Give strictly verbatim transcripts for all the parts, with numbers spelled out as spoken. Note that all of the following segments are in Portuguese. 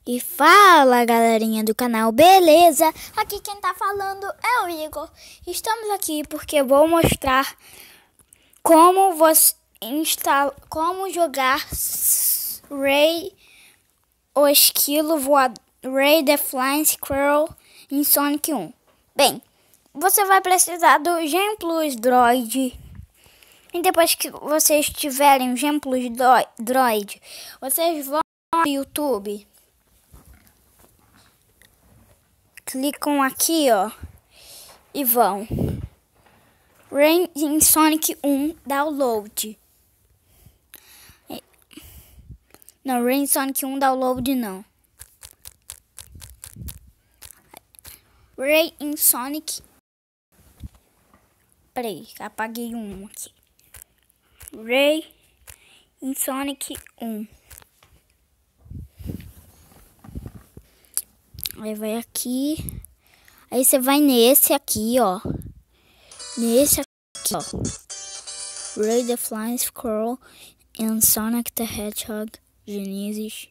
E fala, galerinha do canal, beleza? Aqui quem tá falando é o Igor. Estamos aqui porque eu vou mostrar como você instala, como jogar Ray, o esquilo voador, Ray the Flying Squirrel em Sonic um. Bem, você vai precisar do Gen Plus Droid. E depois que vocês tiverem o Gen Plus Droid, vocês vão no YouTube. Clicam aqui, ó, e vão Ray em Sonic um Download. Não, Ray em Sonic um Download não. Ray em Sonic. Peraí, apaguei um aqui. Ray em Sonic um. Aí vai aqui. Aí você vai nesse aqui, ó. Nesse aqui, ó. Ray the Flying Squirrel and Sonic the Hedgehog Genesis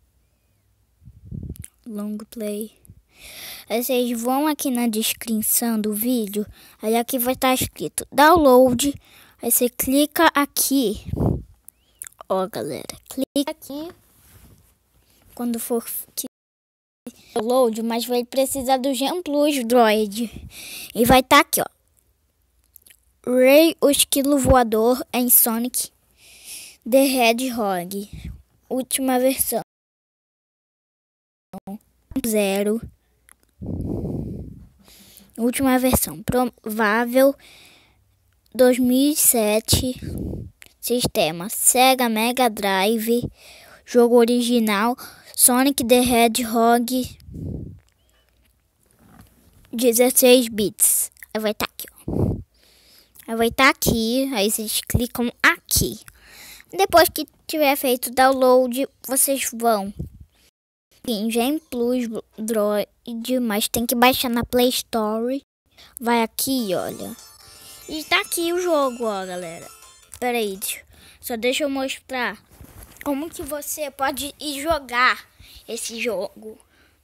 Long Play. Aí vocês vão aqui na descrição do vídeo. Aí aqui vai estar escrito download. Aí você clica aqui. Ó, galera. Clica aqui. Quando for download, mas vai precisar do Gen Plus Droid. E vai estar aqui, ó. Ray, o esquilo voador em Sonic the Hedgehog. Última versão. Zero. Última versão. Provável dois mil e sete. Sistema Sega Mega Drive. Jogo original Sonic the Hedgehog dezesseis bits. Aí vai estar aqui, ó. Aí vai estar aqui. Aí vocês clicam aqui. Depois que tiver feito o download, vocês vão em Gen Plus Droid, mas tem que baixar na Play Store. Vai aqui, olha. E tá aqui o jogo, ó, galera. Pera aí, só deixa eu mostrar como que você pode ir jogar esse jogo.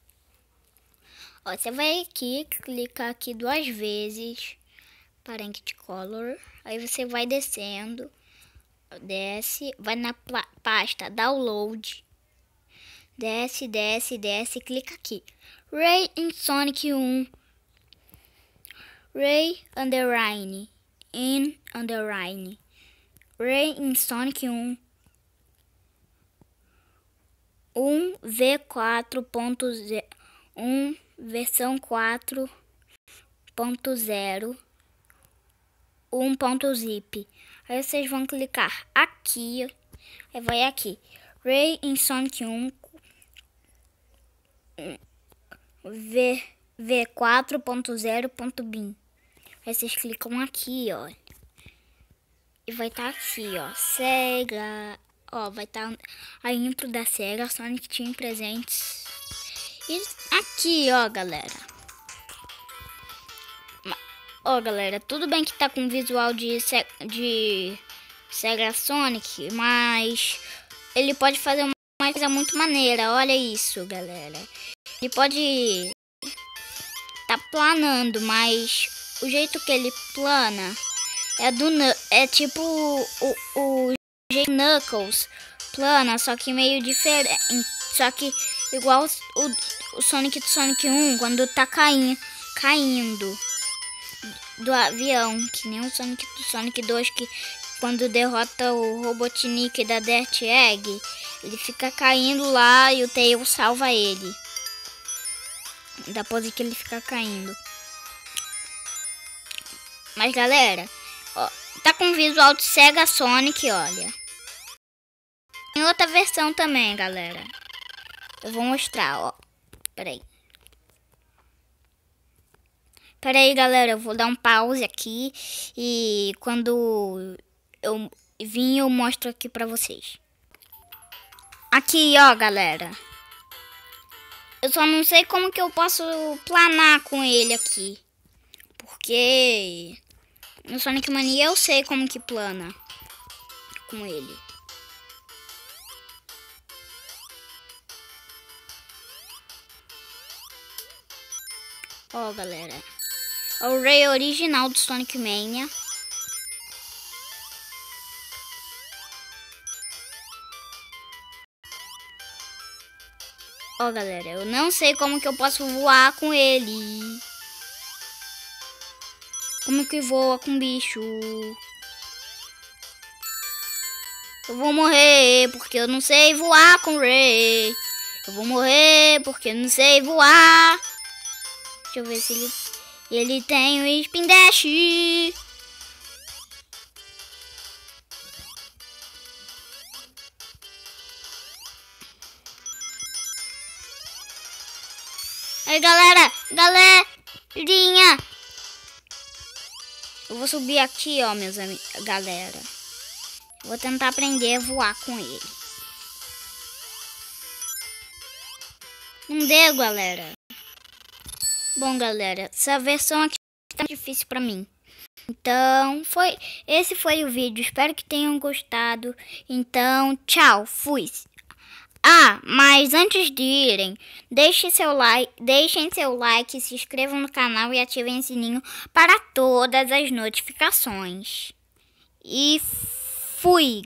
Ó, você vai aqui, clicar aqui duas vezes. Parent Color. Aí você vai descendo. Desce, vai na pasta Download. Desce, desce, desce, clica aqui. Ray em Sonic um. Ray Underline. In Underline. Ray em Sonic um. um V quatro ponto zero. um versão quatro ponto zero. um ponto zip. Aí vocês vão clicar aqui. Aí vai aqui. Ray em Sonic um. V, V quatro ponto zero ponto bin. Aí vocês clicam aqui, ó. E vai estar tá aqui, ó. Sega. Ó, vai estar tá a intro da Sega Sonic Team Presentes. E aqui, ó, galera. Ó, galera, tudo bem que tá com visual de, de Sega Sonic, mas ele pode fazer uma coisa muito maneira. Olha isso, galera. Ele pode tá planando, mas o jeito que ele plana é do é tipo o, o jeito Knuckles plana, só que meio diferente, só que igual o, o Sonic do Sonic um, quando tá caindo, caindo do avião, que nem o Sonic do Sonic dois, que quando derrota o Robotnik da Dirt Egg, ele fica caindo lá e o Tails salva ele. Da pose que ele fica caindo. Mas galera, ó, tá com visual de Sega Sonic, olha. Tem outra versão também, galera. Eu vou mostrar, ó. Peraí. Peraí, galera, eu vou dar um pause aqui. E quando eu vim, eu mostro aqui pra vocês. Aqui, ó, galera. Eu só não sei como que eu posso planar com ele aqui. Porque no Sonic Mania eu sei como que plana com ele. Ó, galera. É o Ray original do Sonic Mania. Ó, galera, eu não sei como que eu posso voar com ele. Como que voa com bicho? Eu vou morrer porque eu não sei voar com o Ray. Eu vou morrer porque eu não sei voar. Deixa eu ver se ele... Ele tem o Spin Dash. Aí, galera, galerinha. Eu vou subir aqui, ó, meus amigos, galera. Vou tentar aprender a voar com ele. Não deu, galera. Bom, galera, essa versão aqui tá difícil pra mim. Então, foi, esse foi o vídeo. Espero que tenham gostado. Então, tchau, fui. Ah, mas antes de irem, deixem seu like, deixem seu like, se inscrevam no canal e ativem o sininho para todas as notificações. E fui!